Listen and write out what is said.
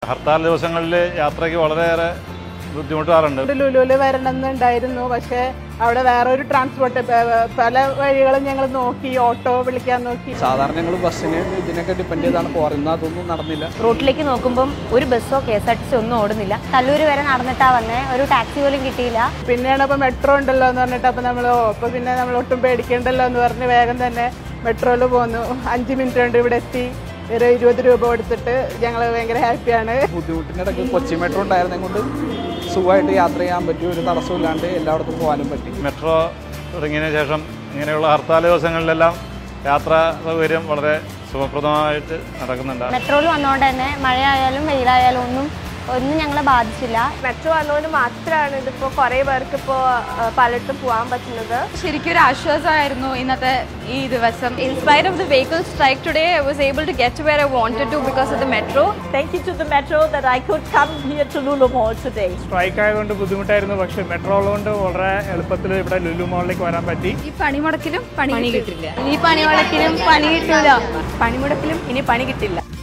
ഹർത്താൽ ദിവസങ്ങളിൽ യാത്രയ്ക്ക് വളരെയേറെ ബുദ്ധിമുട്ടാറുണ്ട്. ലുലുവിൽ വരണമെന്നുണ്ടായിരുന്നു, പക്ഷേ അവിടെ വേറൊരു ട്രാൻസ്പോർട്ട് പല വഴികളും ഞങ്ങൾ നോക്കി, ഓട്ടോ വിളിക്കാൻ നോക്കി. സാധാരണ ഞങ്ങൾ ബസ്സിന് ഇതിനൊക്കെ ഡിപ്പെൻഡ് ചെയ്താണ് പോരുന്നത്, അതൊന്നും നടന്നില്ല. റൂട്ടിലേക്ക് നോക്കുമ്പോൾ ഒരു ബസ്സോ KSRTC ഒന്നും ഓടുന്നില്ല. കല്ലൂര് വരെ നടന്നിട്ടാ വന്നേ, ഒരു ടാക്സി പോലും കിട്ടിയില്ല. പിന്നെയാണ് അപ്പോൾ മെട്രോ ഉണ്ടല്ലോ എന്ന് പറഞ്ഞിട്ട് അപ്പോൾ അപ്പോൾ പിന്നെ നമ്മൾ ഒട്ടും പേടിക്കണ്ടല്ലോ എന്ന് പറഞ്ഞ് വേഗം തന്നെ മെട്രോയിൽ പോന്നു. 5 മിനിറ്റ് കൊണ്ട് ഇവിടെ എത്തി. ഒരു 20 രൂപ കൊടുത്തിട്ട് ഞങ്ങൾ ഭയങ്കര ഹാപ്പിയാണ്. ബുദ്ധിമുട്ടിൻ്റെ ഇടയ്ക്ക് കൊച്ചി മെട്രോ ഉണ്ടായിരുന്നത് കൊണ്ട് സുഖമായിട്ട് യാത്ര ചെയ്യാൻ പറ്റി, ഒരു തടസ്സമില്ലാണ്ട് എല്ലായിടത്തും പോകാനും പറ്റി. മെട്രോ തുടങ്ങിയതിന് ശേഷം ഇങ്ങനെയുള്ള ഹർത്താൽ ദിവസങ്ങളിലെല്ലാം യാത്രാ സൗകര്യം വളരെ സുഖപ്രദമായിട്ട് നടക്കുന്നുണ്ട്. മെട്രോയിൽ വന്നുകൊണ്ട് തന്നെ മഴയായാലും വെയിലായാലും ഒന്നും ഞങ്ങളെ ബാധിച്ചില്ല. മെട്രോ വന്നതുകൊണ്ട് മാത്രമാണ് ഇതിപ്പോൾ കുറേ പേർക്ക് ഇപ്പോൾ പലയിടത്തും പോകാൻ പറ്റുന്നത്. ശരിക്കും ഒരു ആശ്വാസമായിരുന്നു ഇന്നത്തെ ഈ ദിവസം. In spite of the vehicle strike today, I was able to get to where I wanted to because of the metro. Thank you to the metro that I could come here to Lulu Mall today. Strike ആയതുകൊണ്ട് ബുദ്ധിമുട്ടായിരുന്നു, പക്ഷേ metro ഉള്ളതുകൊണ്ട് വളരെ എളുപ്പത്തിൽ ഇവിടെ ലുലു മോളിലേക്ക് വരാൻ പറ്റി. ഈ പണിമുടക്കിലും പണി കിട്ടില്ല. ഈ പണിമുടക്കിലും പണി കിട്ടില്ല. പണിമുടക്കിലും ഇനി പണി കിട്ടില്ല.